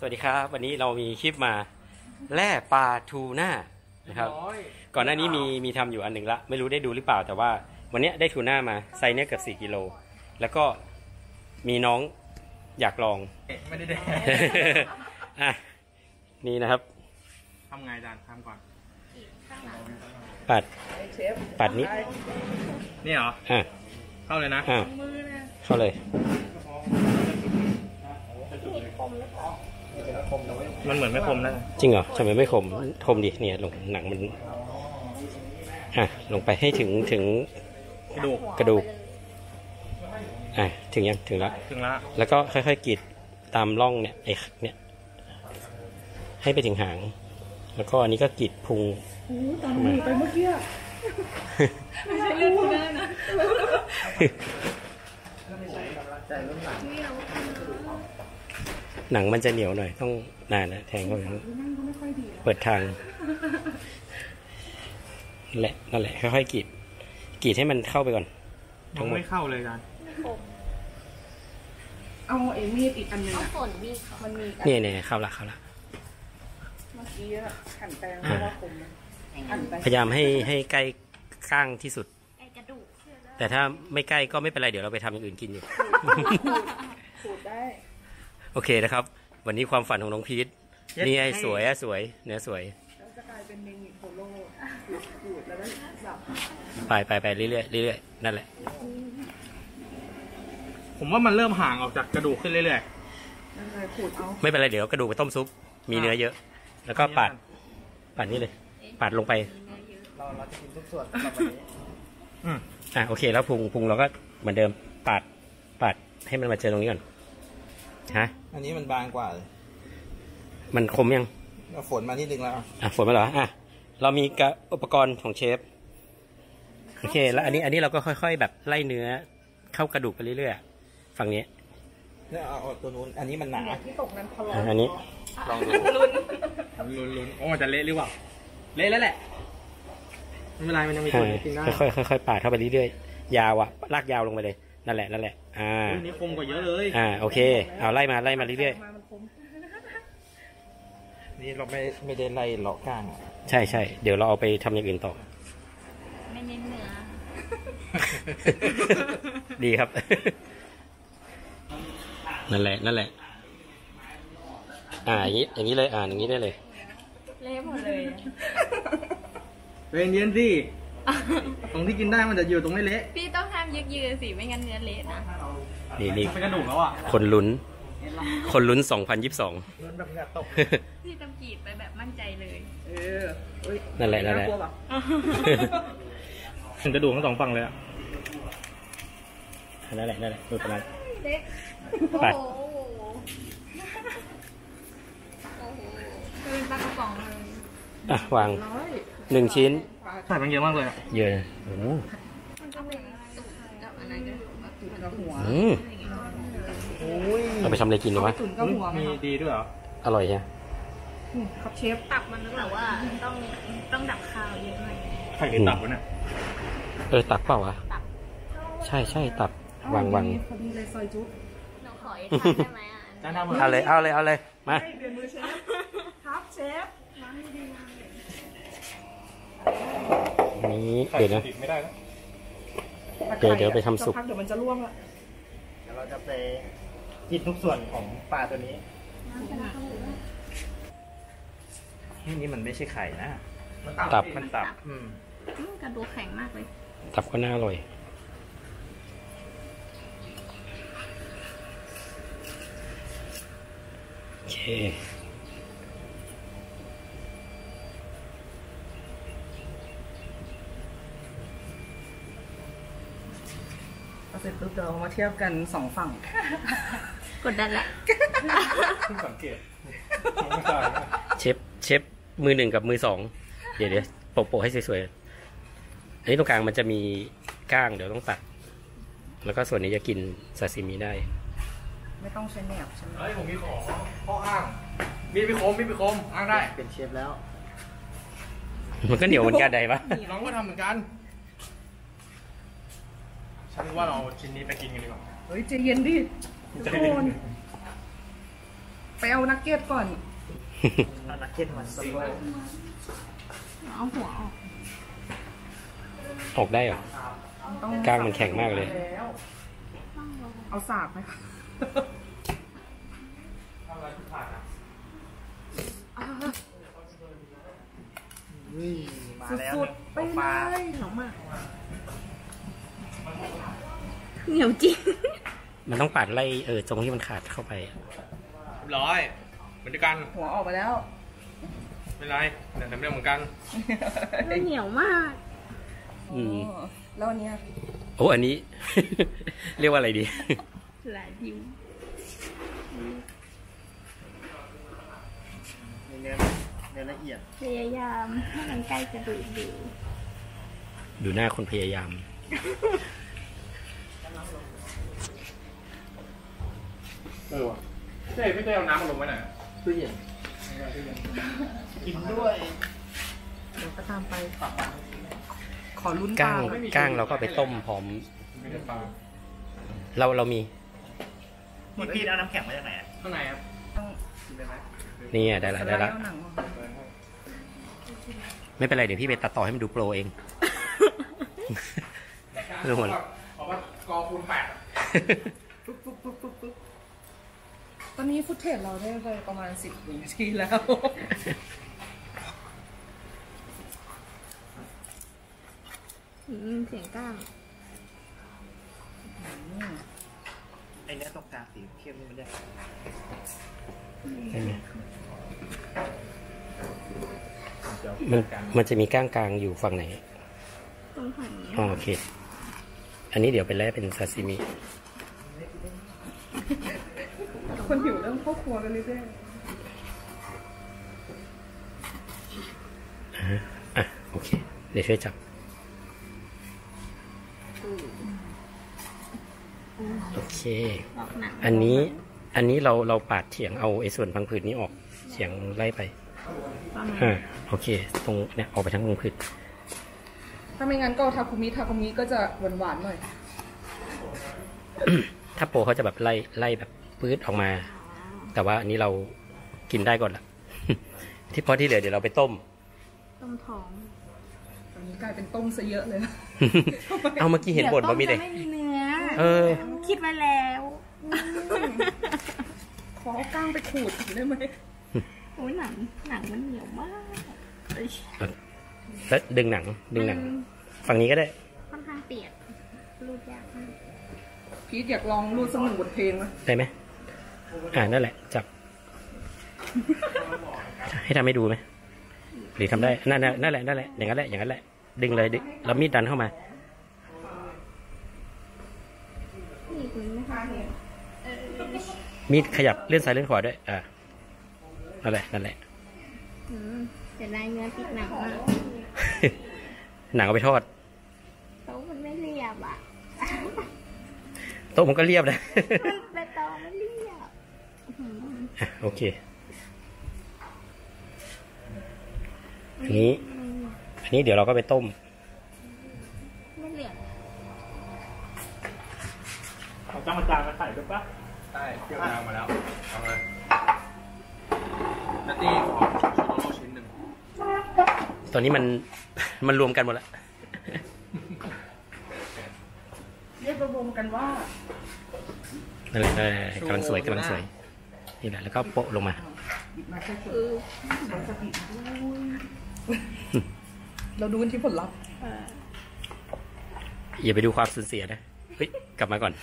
วัสดีครับวันนี้เรามีคลิปมาแล่ปลาทูน่านะครับก่อนหน้านี้มีทำอยู่อันหนึ่งละไม่รู้ได้ดูหรือเปล่าแต่ว่าวันนี้ได้ทูน่ามาไซส์เนี้ยเกือบ4 กิโลแล้วก็มีน้องอยากลองไม่ได้แดกอ่ะนี่นะครับทำไงอาจารย์ทำก่อนปัดนี้นี่เหรออ่ะเข้าเลยนะเข้าเลยมันเหมือนไม่คมนะจริงเหรอทำไมไม่คมดิเนี่ยลงหนังมันลงไปให้ถึงกระดูกถึงยังถึงแล้วก็ค่อยๆกรีดตามร่องเนี่ยเนี่ยให้ไปถึงหางแล้วก็อันนี้ก็กรีดพุงตามหนูไปเมื่อกี้ไม่ใช่เรื่องทูน่านะหนังมันจะเหนียวหน่อยต้องนานนะแทงเข้าไปเปิดทางนั่นแหละค่อยๆกรีดให้มันเข้าไปก่อนทั้งหมดไม่เข้าเลยกันเอาไอ้มีดอีกอันนึงมันมีเนี่ยเข้าละเมื่อกี้หั่นแปลงว่าคมพยายามให้ใกล้ก้างที่สุดแต่ถ้าไม่ใกล้ก็ไม่เป็นไรเดี๋ยวเราไปทำอย่างอื่นกินอยู่ขูดได้โอเคนะครับวันนี้ความฝันของน้องพีทนี่ไอ้สวยเนื้อสวยจะกลายเป็นเมนิโคโล่ขูดแล้วก็สับไปเรื่อยนั่นแหละผมว่ามันเริ่มห่างออกจากกระดูกขึ้นเรื่อยๆขูดเอาไม่เป็นไรเดี๋ยวกระดูกไปต้มซุปมีเนื้อเยอะแล้วก็ปัดนี่เลยปัดลงไปเราจะกินทุกส่วนแบบนี้โอเคแล้วพุงเราก็เหมือนเดิมปัดให้มันมาเจอตรงนี้ก่อนอันนี้มันบางกว่ามันคมยังฝนมานิดนึงแล้วฝนมาเหรอเรามีอุปกรณ์ของเชฟโอเคแล้วอันนี้เราก็ค่อยๆแบบไล่เนื้อเข้ากระดูกไปเรื่อยๆฝั่งนี้เนี่ยเอาตัวนู้นอันนี้มันหนาที่ตกนั้นพออันนี้ลองลุ้นโอ้มันจะเละหรือเปล่าเละแล้วแหละไม่เป็นไรมันยังมีตัวกินได้ค่อยๆปาดเข้าไปเรื่อยๆยาวลากยาวลงไปเลยนั่นแหละนี่คมกว่าเยอะเลยโอเคเอาไล่มาเรื่อยๆนี่เราไม่ได้ไล่เลาะก้างใช่เดี๋ยวเราเอาไปทำอย่างอื่นต่อไม่เน้นเนื้อดีครับนั่นแหละอย่างนี้เลยอย่างนี้ได้เลยเละหมดเลยเป็นเย็นสิตรงที่กินได้มันจะอยู่ตรงไม่เละพี่ต้องห้ามยืดสิไม่งั้นเนื้อเละนะนี่เป็นกระดูกแล้วคนลุ้น2022 ลุ้นแบบตกพี่ต้องกรีดไปแบบมั่นใจเลยนั่นแหละเป็นกระดูกทั้งสองฝั่งเลยนั่นแหละดูประมาณไปเป็นปลากระป๋องเลยวาง1 ชิ้นใส่มันเยอะมากเลยเยอะเราไปทำอะไรกินหรือวะมีดีด้วยเหรออร่อยใช่ครับเชฟตับมันนึกแบบว่าต้องดับคาวเยอะหน่อยใครกินตับวะเนี่ยตับเปล่าวะใช่ตับวางพอดีเลยซอยจุ๊บหนูขออีกทำได้ไหมเอาเลยมาเปลี่ยนมือเชฟครับเชฟมาให้ดีนี้เดี๋ยวนะเดี๋ยวไปทำสุกเดี๋ยวมันจะร่วงละเดี๋ยวเราจะไปกินทุกส่วนของปลาตัวนี้นี่มันไม่ใช่ไข่นะตับกระดูกแข็งมากเลยตับก็น่าอร่อยโอเคเสร็จปุ๊บเดี๋ยวมาเทียบกัน2 ฝั่งกดดันละสังเกตเชฟมือ 1กับมือ 2เดี๋ยวโปะให้สวยๆอันนี้ตรงกลางมันจะมีก้างเดี๋ยวต้องตัดแล้วก็ส่วนนี้จะกินซาซิมิได้ไม่ต้องใช้แหนบใช่ไหมผมมีของข้ออ้างมีดไปคมอ้างได้เป็นเชฟแล้วมันก็เหนียวเหมือนกันได้ปะน้องก็ทำเหมือนกันฉันว่าเราชิ้นนี้ไปกินกันดีกว่าเฮ้ยใจเย็นดิทุกคนไปเอานักเก็ตก่อนเอานักเก็ตมาสักวันเอาหัวออกออกได้เหรอต้องกล้างมันแข็งมากเลยแล้วเอาสากไหมคะสุดๆไปเลยเหนียวมากเหนียวจริงมันต้องปาดไล่ตรงที่มันขาดเข้าไปอะเรียบร้อยเหมือนกันหัวออกมาแล้วไม่เป็นไรเดี๋ยวทำเรื่องเหมือนกันมันเหนียวมากอืมแล้วอันเนี้ยโอ้อันนี้ เรียกว่าอะไรดีหลายดิวเนื้อละเอียดพยายามให้มันใกล้กระดูกดูดูหน้าคนพยายามว่ะเจ๊พี่เจ๊เอาน้ำมาลงไว้หน่อยตู้เย็นกินด้วยเดี๋ยวก็ตามไปขอลุ้นก้างปลก้างเราก็ไปต้มพร้อมไม่ได้ปลาเรามีพี่เอาน้ำแข็งมาจากไหนข้างในครับกินได้ไหมนี่ได้ละได้ละเอาหนังมาไม่เป็นไรเดี๋ยวพี่ไปตัดต่อให้มันดูโปรเอง ไม่ต้องห่วงเพราะว่ากอคูณ8 ตอนนี้ฟุตเทจเราได้ไปประมาณ10 นาทีแล้วเสียงก้างไอเนี้ยตรงกลางสีเข้มนี่มันได้ใช่ไหมมันจะมีก้างกลางอยู่ฝั่งไหนตรงฝั่งนี้อ๋อโอเค อันนี้เดี๋ยวไปแล่เป็นซาซิมิคนหิวเริ่มเข้าครัวกันเลยเรื่อยอ่ะโอเค เดี๋ยวช่วยจับ โอเคออกหนังอันนี้เราปาดเฉียงเอาไอ้ส่วนพังผืดนี้ออกเฉียงไล่ไปประมาณโอเค ตรงเนี่ยออกไปทั้งพังผืดถ้าไม่งั้นก็ทาคุมิก็จะหวานๆหน่อยถ้าโปรเขาจะแบบไล่แบบปื๊ดออกมา แต่ว่าอันนี้เรากินได้ก่อนละ ที่พอที่เหลือเดี๋ยวเราไปต้มต้มท้องตอนนี้กลายเป็นต้มซะเยอะเลยนะเอาเมื่อกี้เห็นบ่นว่ามีเดี๋เด็ยวต้มจะไม่มีเนื้อเออคิดไว้แล้วขอเอาก้างไปขูดอีกได้ไหมโอ้ยหนังมันเหนียวมากเอ้ยแล้วดึงหนังฝั่งนี้ก็ได้ค่อนข้างเปียกรูดยากมากพีทอยากลองรูดสักหนึ่งบทเพลงไหมได้ไหมนั่นแหละจับ ให้ทำให้ดูไหมหรือทำได้นั่นแหละอย่างนั้นแหละดึงเลยแล้วมีดดันเข้ามานี่คุณไม่ค่อยเห็นมีดขยับเลื่อนซ้ายเลื่อนขวาด้วยนั่นแหละจะได้เนื้อติดหนังมากหนังเอาไปทอดโต๊ะมันไม่เรียบอ่ะโต๊ะผมก็เรียบนะมันใบตองไม่เรียบโอเค อันนี้เดี๋ยวเราก็ไปต้มไม่เหลืองเอาจ้างมาจานมาใส่ด้วยปะใช่เกี่ยวน้ำมาแล้วเอาเลยนัตตี้ขอชูโรชิ้นหนึ่งตอนนี้มันรวมกันหมดแล้วเรียกรวมๆกันว่านั่นแหละกำลังสวยนี่แหละแล้วก็โปะลงมามาแค่เราดูกันที่ผลลัพธ์อย่าไปดูความสูญเสียนะเฮ้ยกลับมาก่อน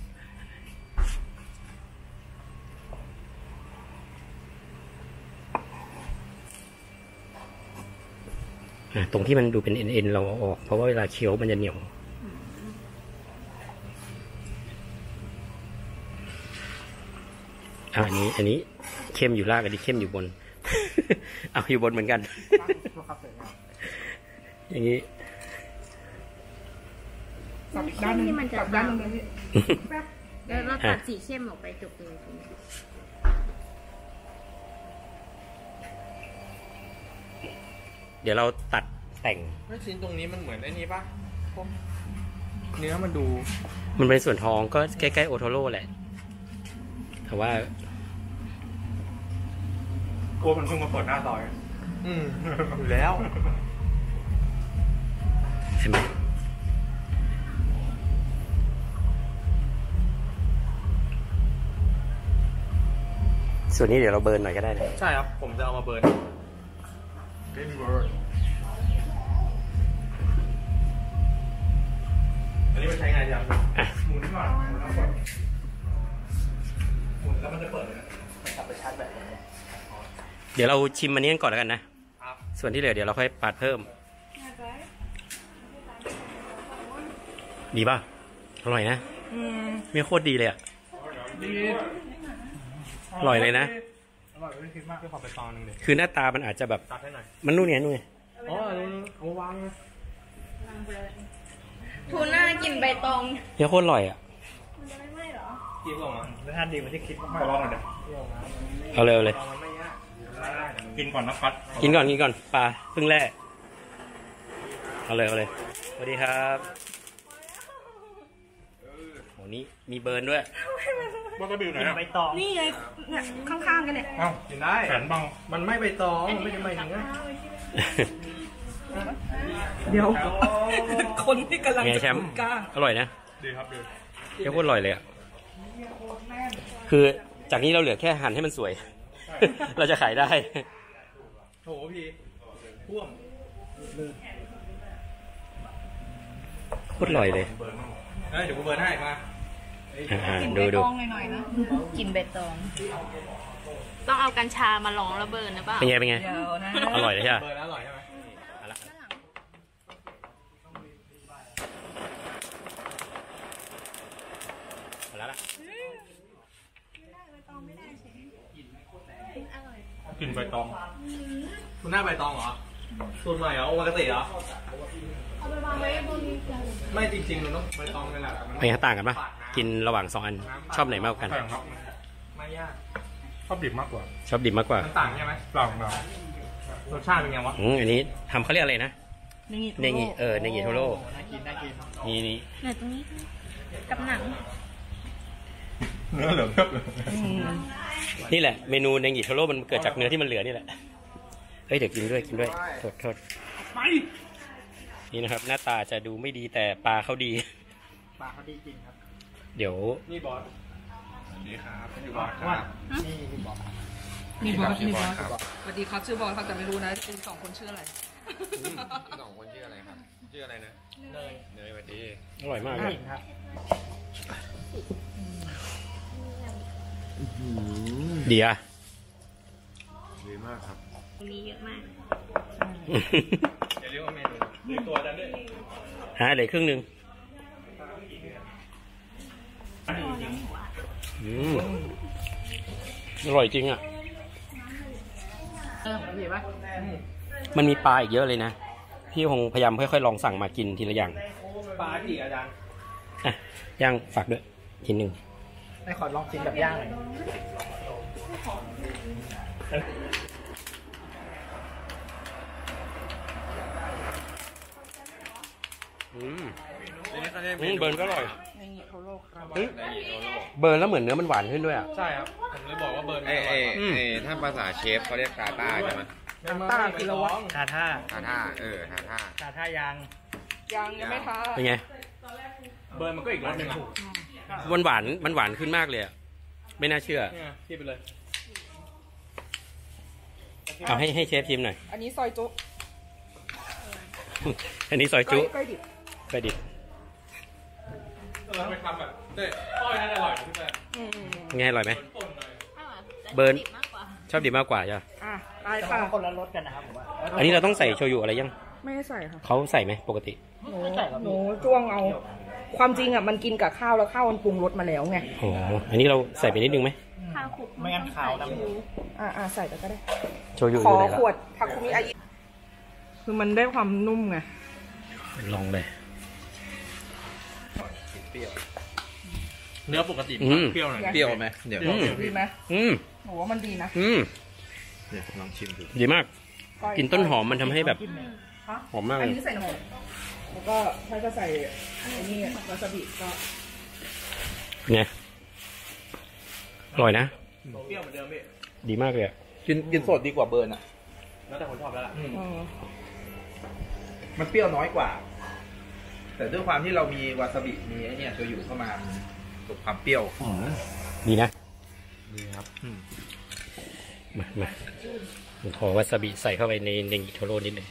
ตรงที่มันดูเป็นเอ็นเราเอาออกเพราะว่าเวลาเคี้ยวมันจะเหนียวอันนี้เข้มอยู่ล่างอันนี้เข้มอยู่บน เอาอยู่บนเหมือนกัน อย่างนี้สับอีกด้านหนึงที่มันจะสับด้านหนึงเลยพี่แล้วเราตัดสีเข้มออกไปจบเลยคุณเดี๋ยวเราตัดแต่งแล้วชิ้นตรงนี้มันเหมือนไอ้นี้ปะเนื้อมันดูมันเป็นส่วนท้องก็ใกล้ๆโอโทโร่แหละ แต่ว่ากลัวมันเพิ่งมาเปิดหน้าซอยอยู่แล้วใช่ไหมส่วนนี้เดี๋ยวเราเบิร์นหน่อยก็ได้นะใช่ครับผมจะเอามาเบิร์นอันนี้มันใช้งานยังหมุนก่อนหมุนแล้วกดหมุนแล้วมันจะเปิดเลยกลับไปชาร์จแบตเดี๋ยวเราชิมอันนี้กันก่อนแล้วกันนะส่วนที่เหลือเดี๋ยวเราค่อยปาดเพิ่มดีป่ะอร่อยนะไม่โคตรดีเลยอ่ะอร่อยเลยนะอร่อยไม่คิดมากที่ขอไปตอนนึงเลยคือหน้าตามันอาจจะแบบมันนู่นเนี่ยนู่นเนี่ยอ๋อเอาวางนะทูน่ากินใบตองเนี่ยโคตรอร่อยอ่ะมันจะไม่ไหม้หรอกินลงอ่ะไม่ทานดีมันที่คิดมากลองหน่อยเดี๋ยวเอาเลยกินก่อนนะครับกินก่อนปลาเพิ่งแล่เอาเลยสวัสดีครับโหนี่มีเบิร์นด้วยบางกระบี่ไหนใบตองนี่ไงข้างๆกันเนี่ยเอ้ากินได้แขนบังมันไม่ใบตองไม่ได้ใบเนื้อเดี๋ยวคนที่กำลังจะกล้าอร่อยนะดีครับดีเจ้าโคตรอร่อยเลยอ่ะคือจากนี้เราเหลือแค่หั่นให้มันสวยเราจะขายได้โถพี่พ่วงโคตรอร่อยเลยเดี๋ยวกูเบิร์นให้มากินใบตองหน่อยๆนะกินใบตองต้องเอากัญชามาลองแล้วเบิร์นนะเปล่าเป็นไงอร่อยเลยใช่ไหมเบิร์นอร่อยใช่ไหมกลิ่นใบตองคุณหน้าใบตองเหรอสูตรใหม่เหรอโอมากาเสะเหรอเอาไปวางไว้บนไม่จริงๆมันต้องใบตองนี่แหละเป็นไงต่างกันปะกินระหว่าง2 อันชอบไหนมากกว่ากันไม่ยากชอบดิบมากกว่ามันต่างใช่ไหมต่างรสชาติเป็นไงวะอันนี้ทำเขาเรียกอะไรนะเนงิโทโร่น่ากินนี่เนี่ยตรงนี้กับหนังเนื้อเหลืองเพิ่มเลยนี่แหละเมนูเนงิโทโร่มันเกิดจากเนื้อที่มันเหลือนี่แหละเฮ้ยเดี๋ยวกินด้วยโทษนี่นะครับหน้าตาจะดูไม่ดีแต่ปลาเขาดีจริงครับเดี๋ยวนี่บอสนี่ครับนี่บอสครับนี่บอสสวัสดีครับชื่อบอสครับแต่ไม่รู้นะคุณ2 คนชื่ออะไร 2 คนชื่ออะไรครับชื่ออะไรนะเนยสวัสดีอร่อยมากเลยครับดีอ่ะดีมากครับมีเยอะมากอย่าเรียกว่าเมนูมีตัวนั้นด้วยเหลือครึ่งนึงอร่อยจริงอ่ะมันมีปลาอีกเยอะเลยนะพี่คงพยายามค่อยๆลองสั่งมากินทีละอย่างปลาที่อาจารย์ย่างฝากด้วยทีนึงให้ขอลองกินแบบย่างหน่อยเบิร์นก็อร่อยเบิร์นแล้วเหมือนเนื้อมันหวานขึ้นด้วยอ่ะใช่ครับผมเลยบอกว่าเบิร์นถ้าภาษาเชฟเขาเรียกตาต้าใช่ไหมตาคือละวะทาท่ายังไม่ทาเป็นไงเบิร์นมันก็อีกรสหนึ่งมันหวานขึ้นมากเลยอ่ะไม่น่าเชื่อที่ไปเลยเอาให้เชฟชิมหน่อยอันนี้ซอยจุก้อยดิบเราไปทำแบบก้อยน่าจะอร่อยที่สุดไงอร่อยไหมเบิร์นชอบดิบมากกว่าใช่ไหมได้ค่ะคนละรสกันนะครับผมว่าอันนี้เราต้องใส่โชยุอะไรยังไม่ใส่ค่ะเขาใส่ไหมปกติหนูจ้วงเอาความจริงอ่ะมันกินกับข้าวแล้วข้าวมันปรุงรสมาแล้วไงโอ้อันนี้เราใส่ไปนิดนึงไหมข้าวคุกไม่งั้นข้าวนะใส่ก็ได้โชยุขอขวดทาคุมิอายิคือมันได้ความนุ่มไงลองเลยเนื้อปกติเปรี้ยวหน่อยเปรี้ยวไหมเดี๋ยวดีไหมหนูว่ามันดีนะเดี๋ยวลองชิมดูดีมากกินต้นหอมมันทำให้แบบหอมมากอันนี้ใส่หน่อยแล้วก็ถ้าจะใส่อันนี้วาซาบิก็ไงอร่อยนะเปรี้ยวเหมือนเดิมพี่ดีมากเลยกินสดดีกว่าเบิร์นอ่ะแล้วแต่คนชอบแล้วล่ะมันเปรี้ยวน้อยกว่า แต่ด้วยความที่เรามีวาซาบิมีไอ้เนี่ยโชยุเข้ามาลดความเปรี้ยวดีนะดีครับมาผมขอวาซาบิใส่เข้าไปในเนงิโทโร่นิดหนึ่ง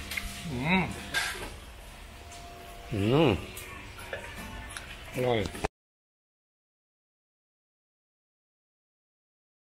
อร่อย